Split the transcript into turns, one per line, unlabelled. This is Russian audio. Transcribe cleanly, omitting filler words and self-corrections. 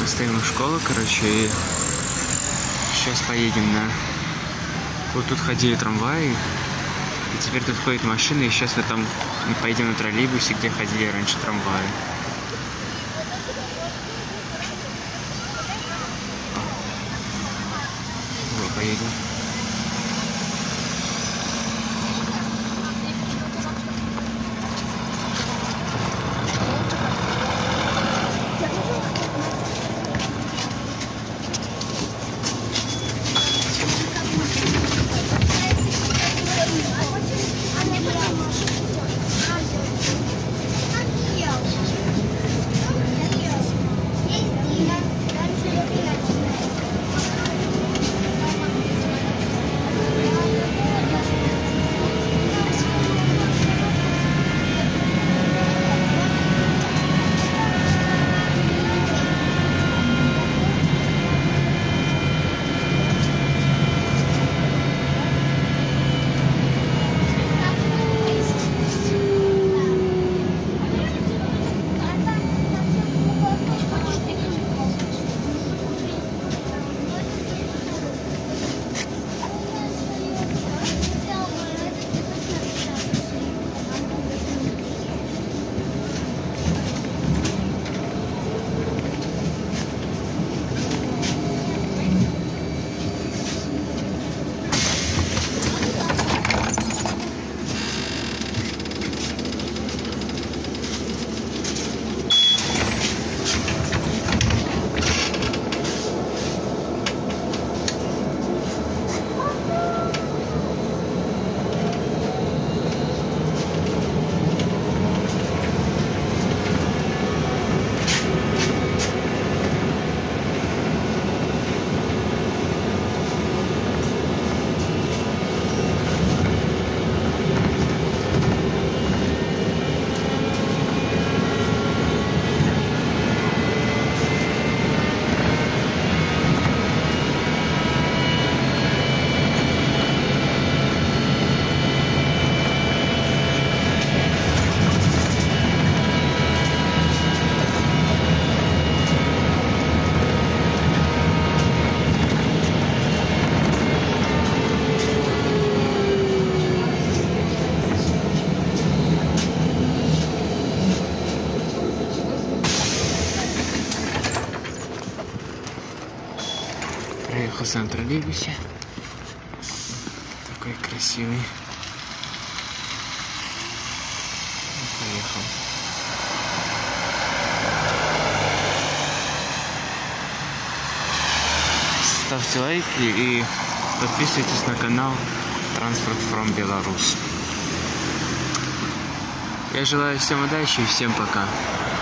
Стоим у школы, короче, и сейчас поедем на... Вот тут ходили трамваи, и теперь тут ходят машины, и сейчас мы там поедем на троллейбусе, где ходили раньше трамваи. Вот, поедем. Проехался на троллейбусе. Такой красивый. Поехал. Ставьте лайки и подписывайтесь на канал Transport from Belarus. Я желаю всем удачи и всем пока.